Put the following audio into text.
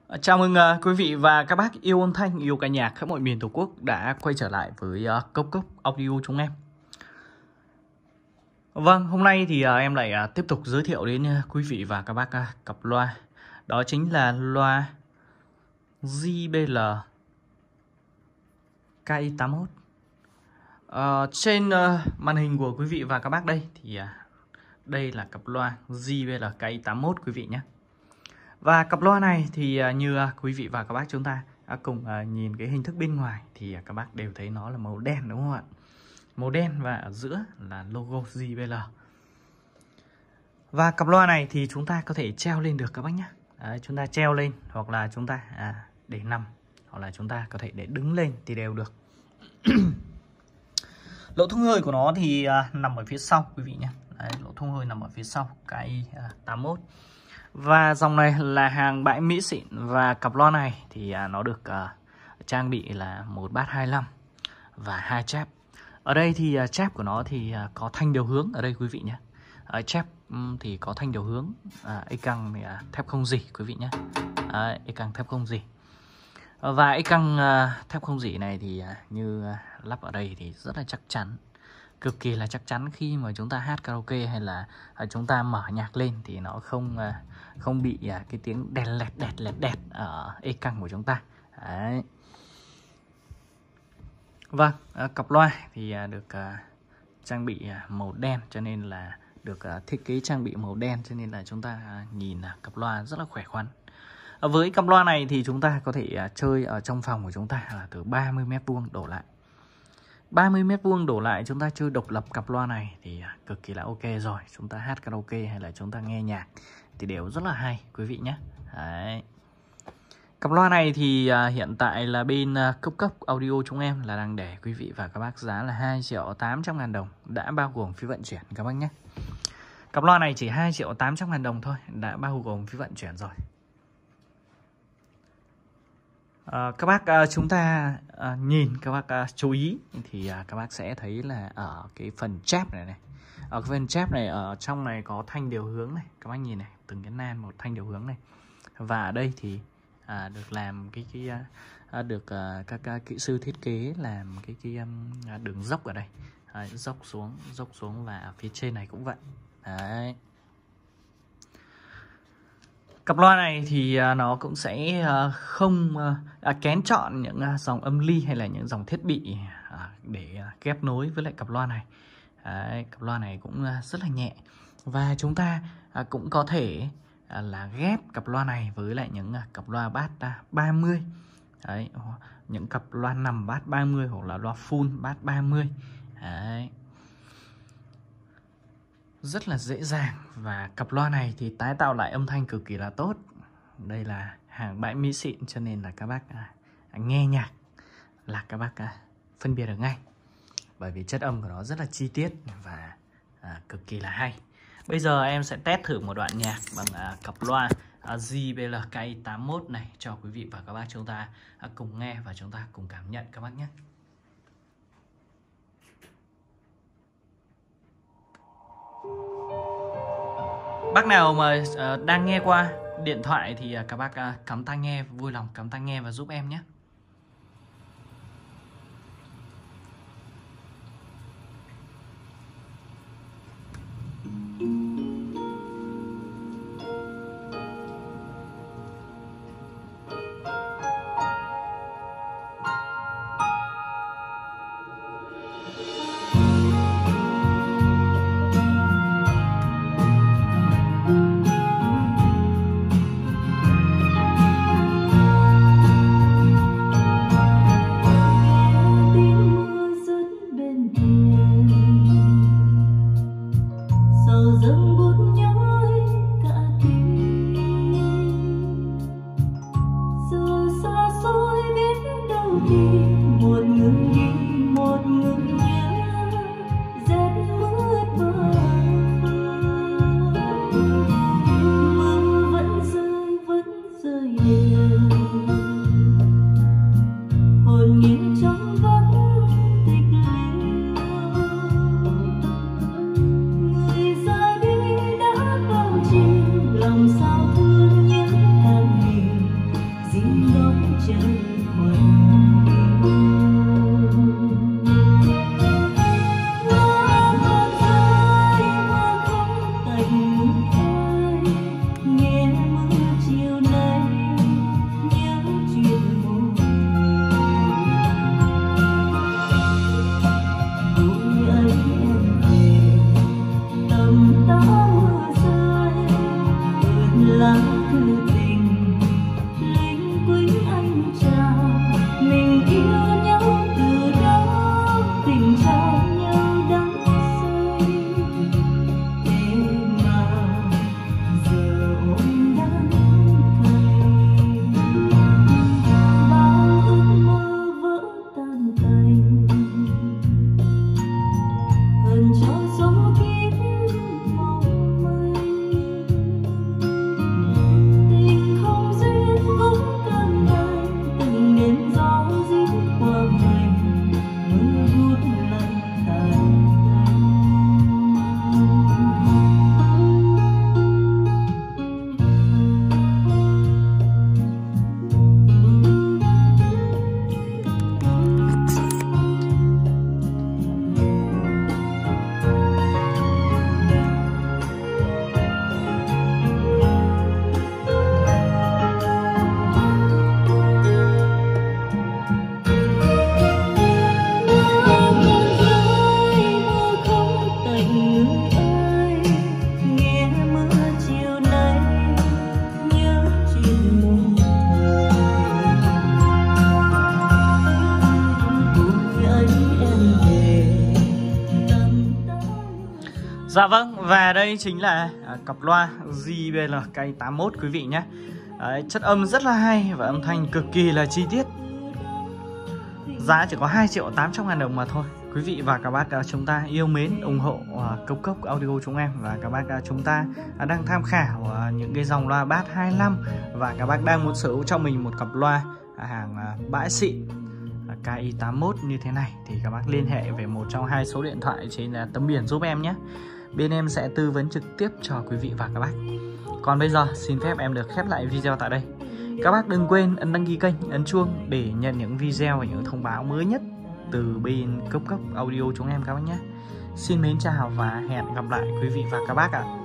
Chào mừng quý vị và các bác yêu âm thanh, yêu ca nhạc khắp mọi miền Tổ quốc đã quay trở lại với Cốc Cốc Audio chúng em. Vâng, hôm nay thì em lại tiếp tục giới thiệu đến quý vị và các bác cặp loa. Đó chính là loa JBL KI81. Trên màn hình của quý vị và các bác đây thì đây là cặp loa JBL KI81 quý vị nhé. Và cặp loa này thì như quý vị và các bác chúng ta cùng nhìn cái hình thức bên ngoài thì các bác đều thấy nó là màu đen, đúng không ạ? Màu đen và ở giữa là logo JBL. Và cặp loa này thì chúng ta có thể treo lên được các bác nhé. Đấy, chúng ta treo lên hoặc là chúng ta để nằm, hoặc là chúng ta có thể để đứng lên thì đều được. Lỗ thông hơi của nó thì nằm ở phía sau quý vị nhé. Đấy, lỗ thông hơi nằm ở phía sau KI81. Và dòng này là hàng bãi Mỹ xịn. Và cặp loa này thì nó được trang bị là một bass 25 và 2 chép. Ở đây thì chép của nó thì có thanh điều hướng ở đây quý vị nhé. Chép thì có thanh điều hướng, căng thì thép không rỉ quý vị nhé. Căng thép không rỉ. Và căng thép không rỉ này thì như lắp ở đây thì rất là chắc chắn, cực kỳ là chắc chắn. Khi mà chúng ta hát karaoke hay là chúng ta mở nhạc lên thì nó không bị cái tiếng đèn lẹt ở căng của chúng ta. Đấy. Vâng, cặp loa thì được trang bị màu đen, cho nên là được thiết kế trang bị màu đen, cho nên là chúng ta nhìn cặp loa rất là khỏe khoắn. Với cặp loa này thì chúng ta có thể chơi ở trong phòng của chúng ta là từ 30 m² đổ lại. 30 m² đổ lại chúng ta chơi độc lập cặp loa này thì cực kỳ là ok rồi. Chúng ta hát karaoke hay là chúng ta nghe nhạc thì đều rất là hay quý vị nhé. Đấy. Cặp loa này thì hiện tại là bên Cốc Cốc Audio chúng em là đang để quý vị và các bác giá là 2.800.000 đồng, đã bao gồm phí vận chuyển các bác nhé. Cặp loa này chỉ 2.800.000 đồng thôi, đã bao gồm phí vận chuyển rồi. Các bác chúng ta nhìn, các bác chú ý thì các bác sẽ thấy là ở cái phần chép này, ở cái phần chép này, ở trong này có thanh điều hướng này, các bác nhìn này, từng cái nan một thanh điều hướng này. Và ở đây thì được làm được các kỹ sư thiết kế làm cái đường dốc ở đây. Đấy, dốc xuống, và ở phía trên này cũng vậy. Đấy. Cặp loa này thì nó cũng sẽ không kén chọn những dòng âm ly hay là những dòng thiết bị để ghép nối với lại cặp loa này. Đấy, cặp loa này cũng rất là nhẹ. Và chúng ta cũng có thể là ghép cặp loa này với lại những cặp loa bass 30. Đấy, những cặp loa nằm bass 30 hoặc là loa full bass 30. Đấy. Rất là dễ dàng. Và cặp loa này thì tái tạo lại âm thanh cực kỳ là tốt. Đây là hàng bãi Mỹ xịn, cho nên là các bác nghe nhạc là các bác phân biệt được ngay, bởi vì chất âm của nó rất là chi tiết và cực kỳ là hay. Bây giờ em sẽ test thử một đoạn nhạc bằng cặp loa JBL KI81 này cho quý vị và các bác chúng ta cùng nghe và chúng ta cùng cảm nhận các bác nhé. Bác nào mà đang nghe qua điện thoại thì các bác cắm tai nghe, vui lòng cắm tai nghe và giúp em nhé. Dạ vâng, và đây chính là cặp loa JBL K81 quý vị nhé. Đấy, chất âm rất là hay và âm thanh cực kỳ là chi tiết. Giá chỉ có 2.800.000 đồng mà thôi. Quý vị và các bác chúng ta yêu mến, ủng hộ Cốc Cốc Audio chúng em. Và các bác chúng ta đang tham khảo những cái dòng loa bass 25. Và các bác đang muốn sở hữu cho mình một cặp loa hàng bãi xịn KI81 như thế này, thì các bác liên hệ về một trong hai số điện thoại trên tấm biển giúp em nhé. Bên em sẽ tư vấn trực tiếp cho quý vị và các bác. Còn bây giờ xin phép em được khép lại video tại đây. Các bác đừng quên ấn đăng ký kênh, ấn chuông để nhận những video và những thông báo mới nhất từ bên Cốc Cốc Audio chúng em các bác nhé. Xin mến chào và hẹn gặp lại quý vị và các bác ạ.